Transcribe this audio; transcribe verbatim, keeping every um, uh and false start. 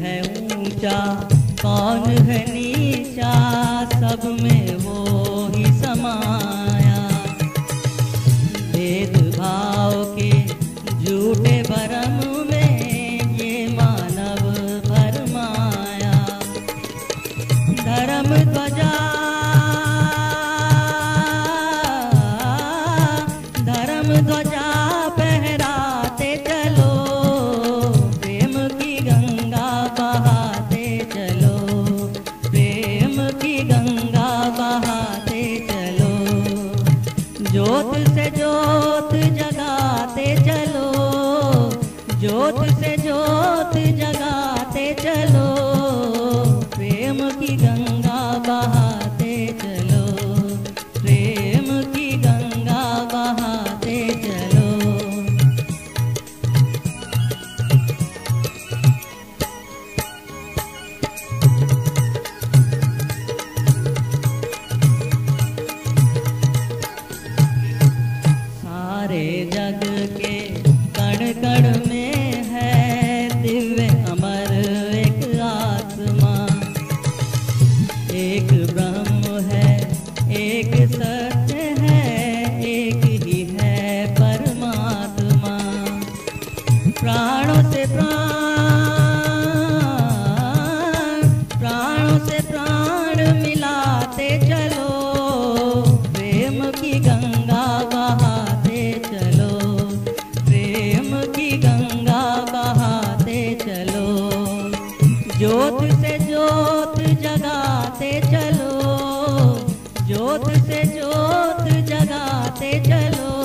है ऊंचा, कौन है नीचा, सब में वो ही समाया। भेदभाव के झूठे भरम में ये मानव भरमाया। धर्म ध्वजा धर्म ध्वजा फहराते चलो, प्रेम की गंगा बहाते चलो, प्रेम की गंगा बहाते चलो। ज्योत से ज्योत जगाते चलो, ज्योत से ज्योत जगाते चलो, प्रेम की गंगा बहाते चलो, प्रेम की गंगा बहाते चलो। सारे जग के कण कण में है दिव्य अमर एक आत्मा। एक ब्रह्म है, एक सत्य है, एक ही है परमात्मा। प्राणों से प्राण, प्राणों से प्राण मिलाते चलो, प्रेम की गंगा बहाते चलो, प्रेम की गंगा बहाते चलो। ज्योत से ज्योत जगाते चलो, ज्योत से ज्योत जगाते चलो,